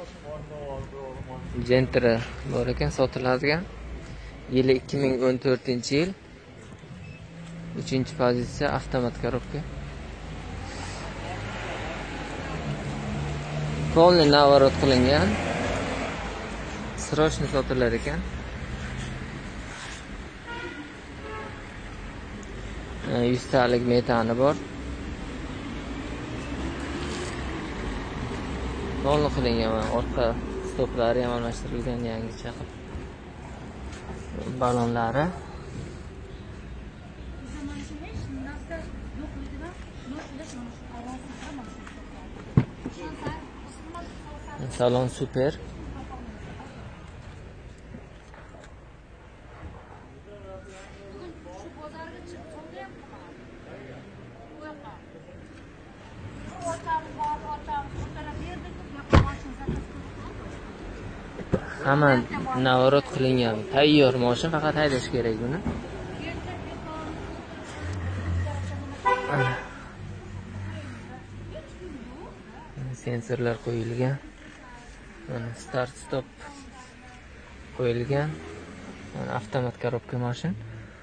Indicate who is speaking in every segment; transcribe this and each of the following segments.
Speaker 1: Gentra bor ekan, sotiladigan. Yili 2014-yil. 3-pozitsiya avtomat korobka. Polni navorot qilingan. Srochni sotilar ekan. 100 talik metani bor. Polni qilingan, orqa stoplari ham almashtirilgan, yangicha qilib. Balonlari. Salon super. Hamma navorot qilingan, tayyor mashin, faqat haydash kerak buni. Sensorlar qo'yilgan. Start stop qo'yilgan. Avtomat korobka mashin.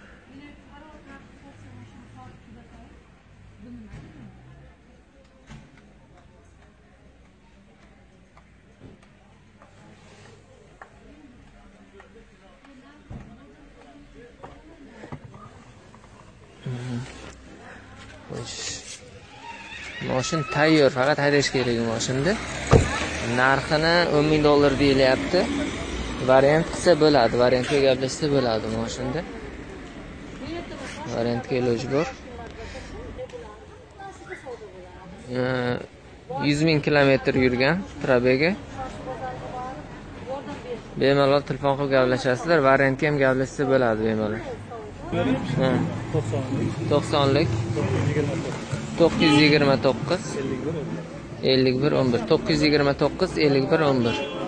Speaker 1: Mashin tayyor, faqat haydash kerak mashinda. Narxini $10,000 deyilyapti. Variant qilsa bo'ladi, variantga gaplashsa bo'ladi mashinda. Variantga iloj bor. 100,000 kilometr yurgan probegi. Bemalol telefon qilib gaplashasizlar, variantga ham gaplashsa bo'ladi bemalol. 90lik 929 51 11 929 51 11